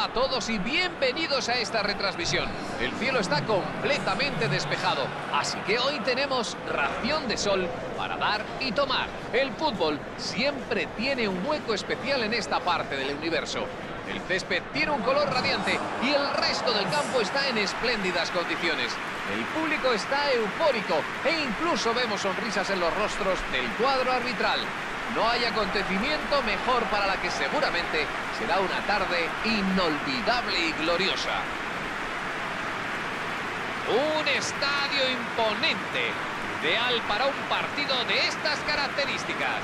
Hola a todos y bienvenidos a esta retransmisión. El cielo está completamente despejado, así que hoy tenemos ración de sol para dar y tomar. El fútbol siempre tiene un hueco especial en esta parte del universo. El césped tiene un color radiante y el resto del campo está en espléndidas condiciones. El público está eufórico e incluso vemos sonrisas en los rostros del cuadro arbitral. No hay acontecimiento mejor para la que seguramente será una tarde inolvidable y gloriosa. Un estadio imponente, ideal para un partido de estas características.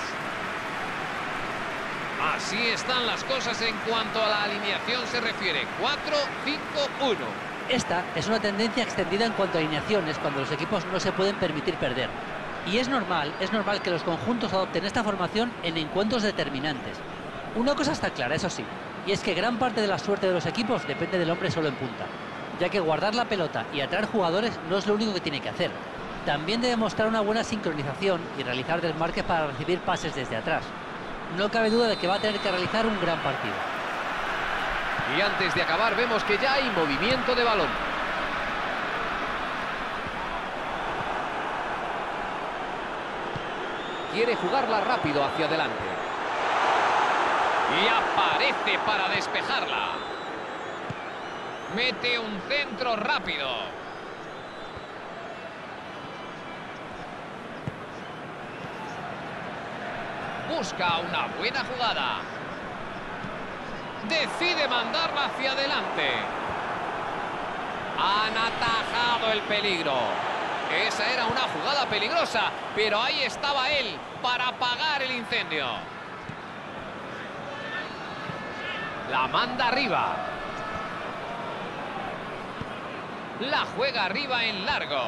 Así están las cosas en cuanto a la alineación se refiere. 4-5-1. Esta es una tendencia extendida en cuanto a alineaciones cuando los equipos no se pueden permitir perder. Y es normal que los conjuntos adopten esta formación en encuentros determinantes. Una cosa está clara, eso sí, y es que gran parte de la suerte de los equipos depende del hombre solo en punta, ya que guardar la pelota y atraer jugadores no es lo único que tiene que hacer. También debe mostrar una buena sincronización y realizar desmarques para recibir pases desde atrás. No cabe duda de que va a tener que realizar un gran partido. Y antes de acabar vemos que ya hay movimiento de balón. Quiere jugarla rápido hacia adelante. Y aparece para despejarla. Mete un centro rápido. Busca una buena jugada. Decide mandarla hacia adelante. Han atajado el peligro. Esa era una jugada peligrosa, pero ahí estaba él para apagar el incendio. La manda arriba. La juega arriba en largo.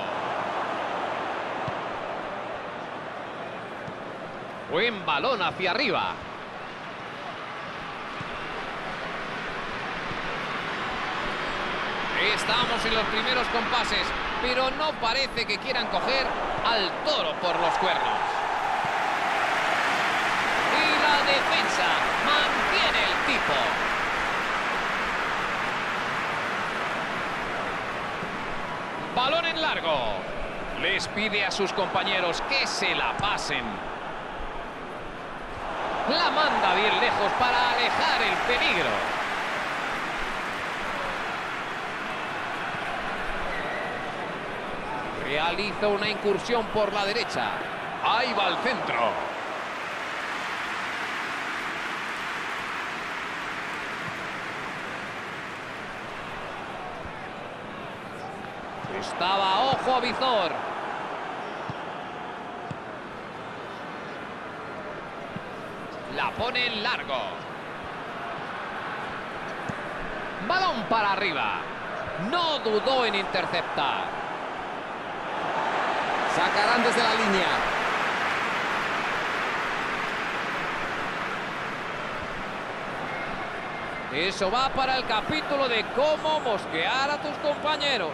Buen balón hacia arriba. Estamos en los primeros compases, pero no parece que quieran coger al toro por los cuernos. Y la defensa mantiene el tipo. Balón en largo. Les pide a sus compañeros que se la pasen. La manda bien lejos para alejar el peligro. Realiza una incursión por la derecha. Ahí va al centro. Estaba ojo a visor. La pone en largo. Balón para arriba. No dudó en interceptar. Sacarán desde la línea. Eso va para el capítulo de cómo mosquear a tus compañeros.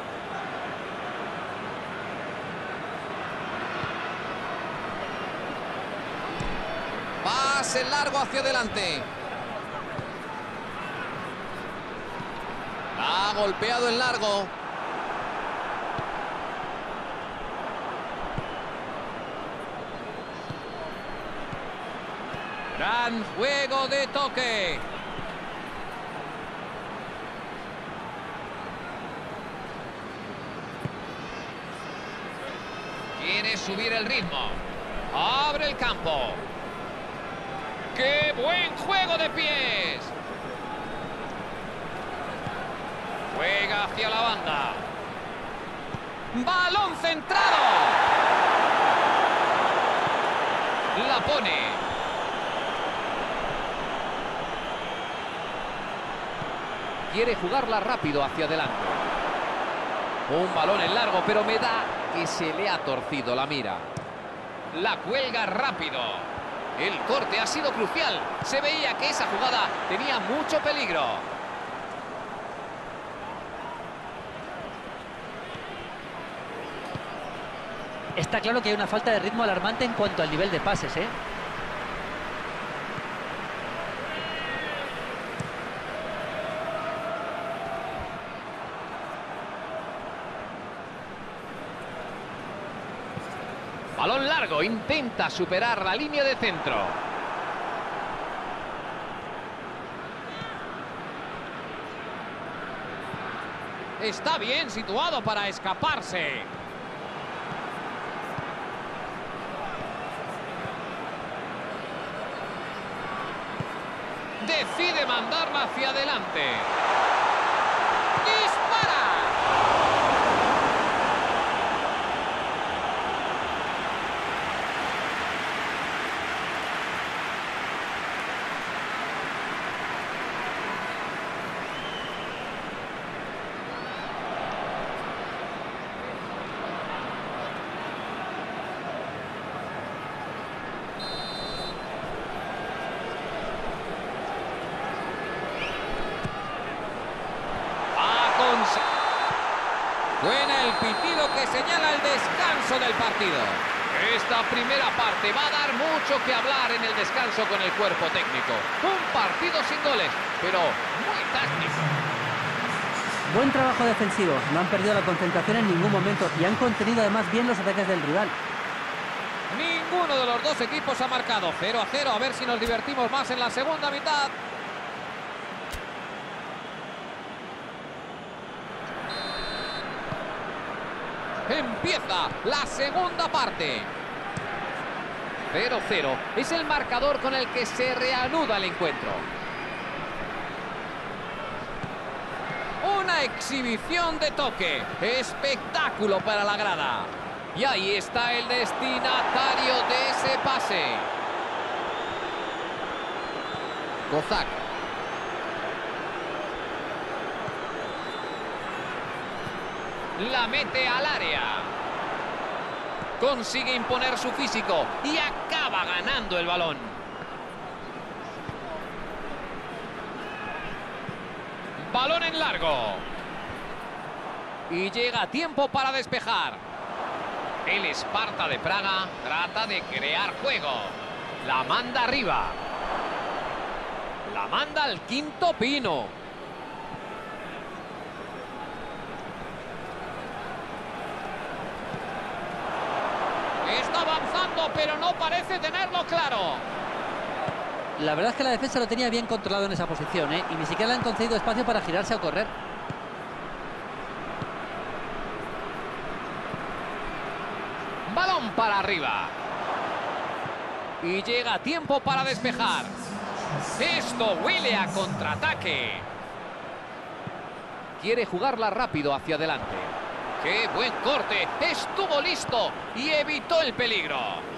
Pase largo hacia adelante. Ha golpeado en largo. Gran juego de toque. Quiere subir el ritmo. Abre el campo. ¡Qué buen juego de pies! Juega hacia la banda. ¡Balón centrado! La pone. Quiere jugarla rápido hacia adelante. Un balón en largo, pero me da que se le ha torcido la mira. La cuelga rápido. El corte ha sido crucial. Se veía que esa jugada tenía mucho peligro. Está claro que hay una falta de ritmo alarmante en cuanto al nivel de pases, ¿eh? Balón largo, intenta superar la línea de centro. Está bien situado para escaparse. Decide mandarla hacia adelante. ¡Dispara! Suena el pitido que señala el descanso del partido. Esta primera parte va a dar mucho que hablar en el descanso con el cuerpo técnico. Un partido sin goles, pero muy táctico. Buen trabajo defensivo, no han perdido la concentración en ningún momento y han contenido además bien los ataques del rival. Ninguno de los dos equipos ha marcado. 0-0, a ver si nos divertimos más en la segunda mitad. Empieza la segunda parte. 0-0 es el marcador con el que se reanuda el encuentro. Una exhibición de toque. Espectáculo para la grada. Y ahí está el destinatario de ese pase. Kozak. La mete al área. Consigue imponer su físico y acaba ganando el balón. Balón en largo. Y llega a tiempo para despejar. El Esparta de Praga trata de crear juego. La manda arriba. La manda al quinto pino. Está avanzando, pero no parece tenerlo claro. La verdad es que la defensa lo tenía bien controlado en esa posición, ¿eh? Y ni siquiera le han concedido espacio para girarse o correr. Balón para arriba. Y llega a tiempo para despejar. Esto huele a contraataque. Quiere jugarla rápido hacia adelante. ¡Qué buen corte! Estuvo listo y evitó el peligro.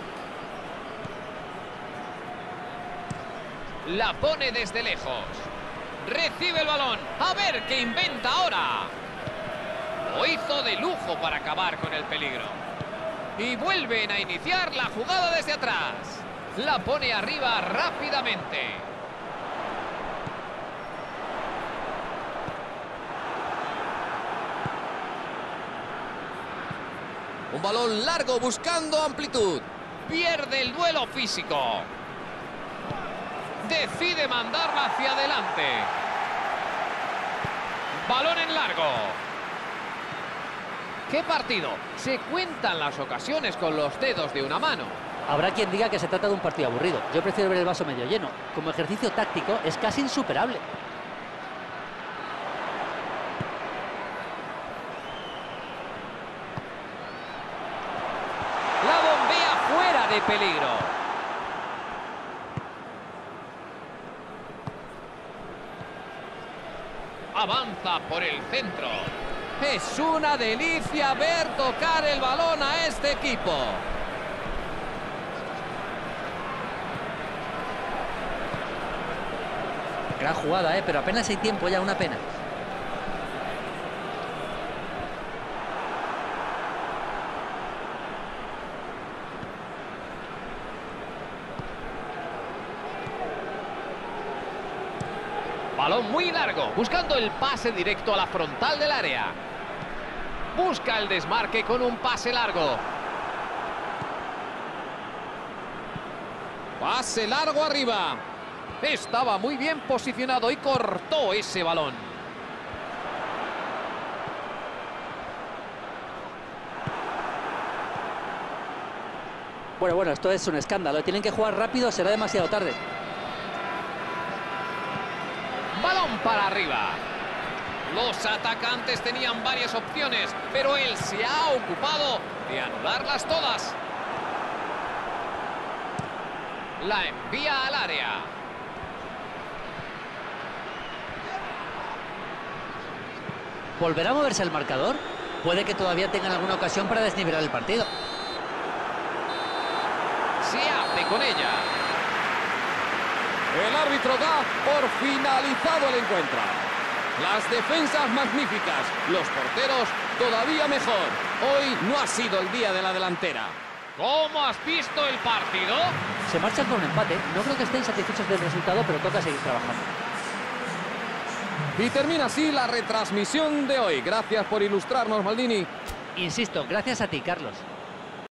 La pone desde lejos. Recibe el balón. A ver qué inventa ahora. Lo hizo de lujo para acabar con el peligro. Y vuelven a iniciar la jugada desde atrás. La pone arriba rápidamente. Un balón largo buscando amplitud. Pierde el duelo físico. Decide mandarla hacia adelante. Balón en largo. ¿Qué partido? Se cuentan las ocasiones con los dedos de una mano. Habrá quien diga que se trata de un partido aburrido. Yo prefiero ver el vaso medio lleno. Como ejercicio táctico es casi insuperable. La bombea fuera de peligro. Avanza por el centro. Es una delicia ver tocar el balón a este equipo. Gran jugada, pero apenas hay tiempo ya, una pena. Balón muy largo, buscando el pase directo a la frontal del área. Busca el desmarque con un pase largo. Pase largo arriba. Estaba muy bien posicionado y cortó ese balón. Bueno, esto es un escándalo. Tienen que jugar rápido, será demasiado tarde. Balón para arriba. Los atacantes tenían varias opciones, pero él se ha ocupado de anularlas todas. La envía al área. ¿Volverá a moverse el marcador? Puede que todavía tengan alguna ocasión para desnivelar el partido. Se hace con ella. El árbitro da por finalizado el encuentro. Las defensas magníficas, los porteros todavía mejor. Hoy no ha sido el día de la delantera. ¿Cómo has visto el partido? Se marchan con un empate. No creo que estén satisfechos del resultado, pero toca seguir trabajando. Y termina así la retransmisión de hoy. Gracias por ilustrarnos, Maldini. Insisto, gracias a ti, Carlos.